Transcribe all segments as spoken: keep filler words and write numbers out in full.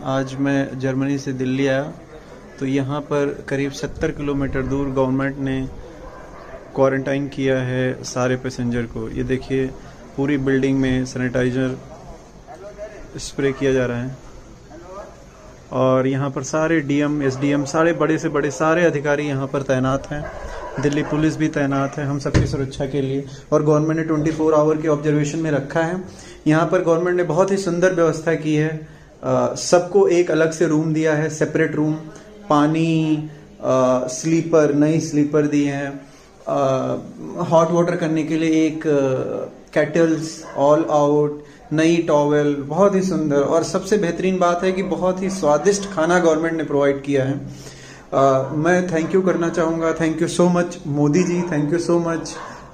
आज मैं जर्मनी से दिल्ली आया तो यहाँ पर करीब सत्तर किलोमीटर दूर गवर्नमेंट ने क्वारंटाइन किया है सारे पैसेंजर को। ये देखिए पूरी बिल्डिंग में सैनिटाइजर स्प्रे किया जा रहा है और यहाँ पर सारे डीएम, एसडीएम, सारे बड़े से बड़े सारे अधिकारी यहाँ पर तैनात हैं। दिल्ली पुलिस भी तैनात है हम सबकी सुरक्षा के लिए और गवर्नमेंट ने चौबीस आवर के ऑब्जर्वेशन में रखा है। यहाँ पर गवर्नमेंट ने बहुत ही सुंदर व्यवस्था की है। सबको एक अलग से रूम दिया है, सेपरेट रूम, पानी, आ, स्लीपर, नई स्लीपर दिए हैं, हॉट वाटर करने के लिए एक केटल्स, ऑल आउट, नई टॉवेल, बहुत ही सुंदर। और सबसे बेहतरीन बात है कि बहुत ही स्वादिष्ट खाना गवर्नमेंट ने प्रोवाइड किया है। uh, मैं थैंक यू करना चाहूँगा। Thank you so much Modi ji, thank you so much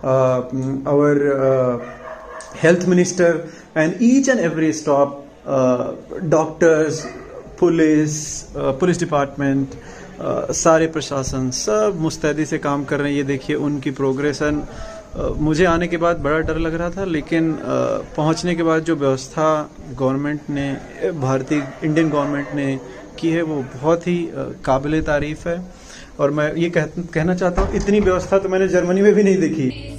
our health minister and each and every staff, doctors, police, police department, uh, सारे प्रशासन सब मुस्तैदी से काम कर रहे हैं। ये देखिए उनकी प्रोग्रेसन। uh, मुझे आने के बाद बड़ा डर लग रहा था, लेकिन uh, पहुंचने के बाद जो व्यवस्था गवर्नमेंट ने, भारतीय इंडियन गवर्नमेंट ने की है वो बहुत ही uh, काबिले तारीफ है। और मैं ये कह, कहना चाहता हूँ इतनी व्यवस्था तो मैंने जर्मनी में भी नहीं देखी।